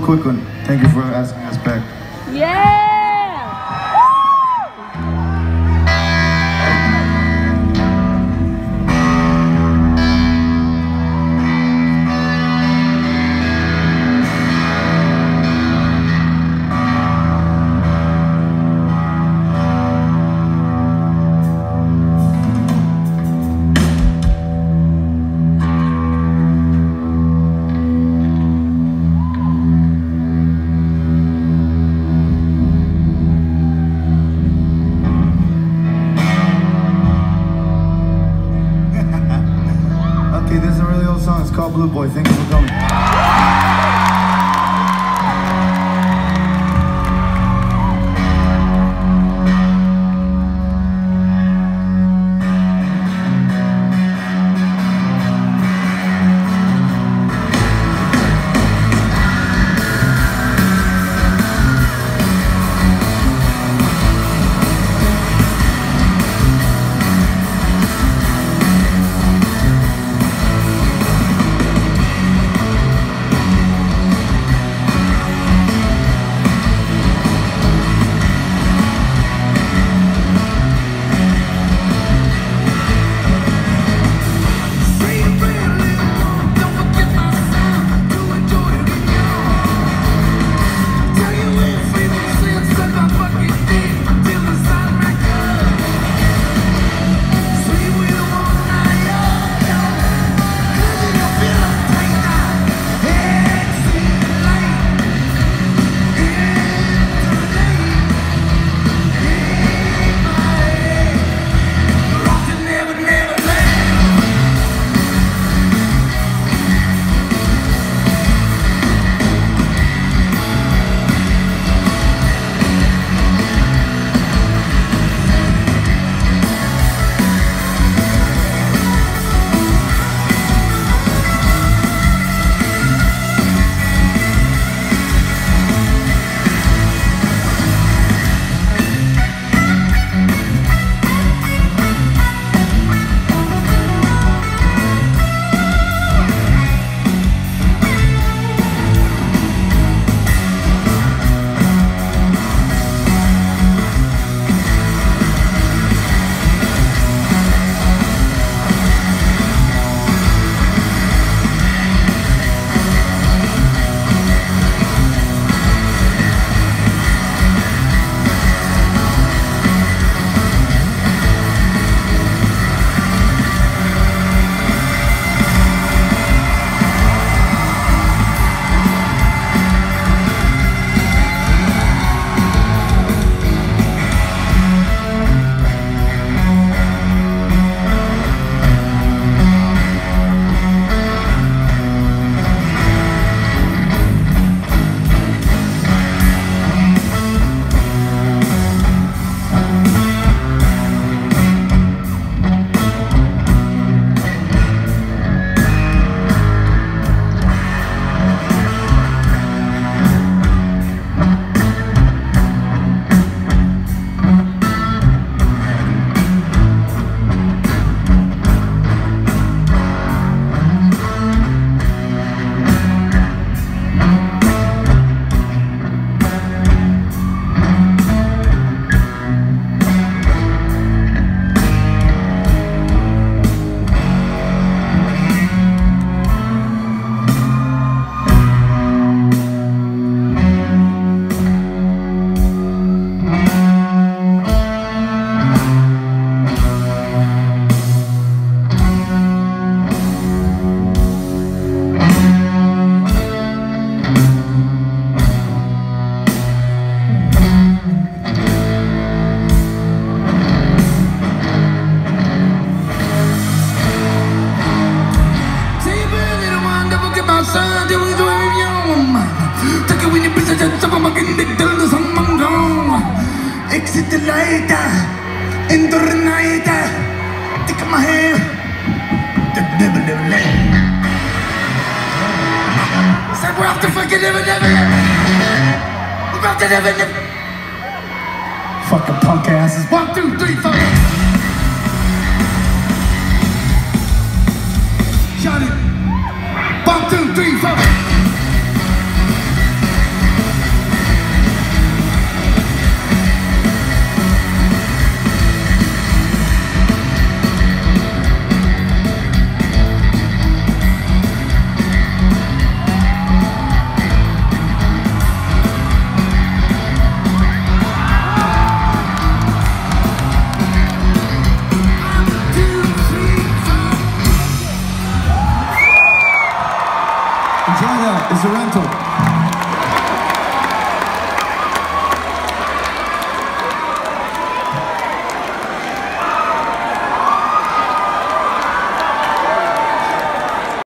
quick one. Thank you for asking us back. Yeah! This is a really old song. It's called Blue Boy. Thank you for coming. Exit the light, enter the night, take my hand, the never land. Say we're off to fucking never land. We're off to never. Fucking punk asses. 1, 2, 3, 4. Shout it. 1, 2, 3, 4. DeMarco.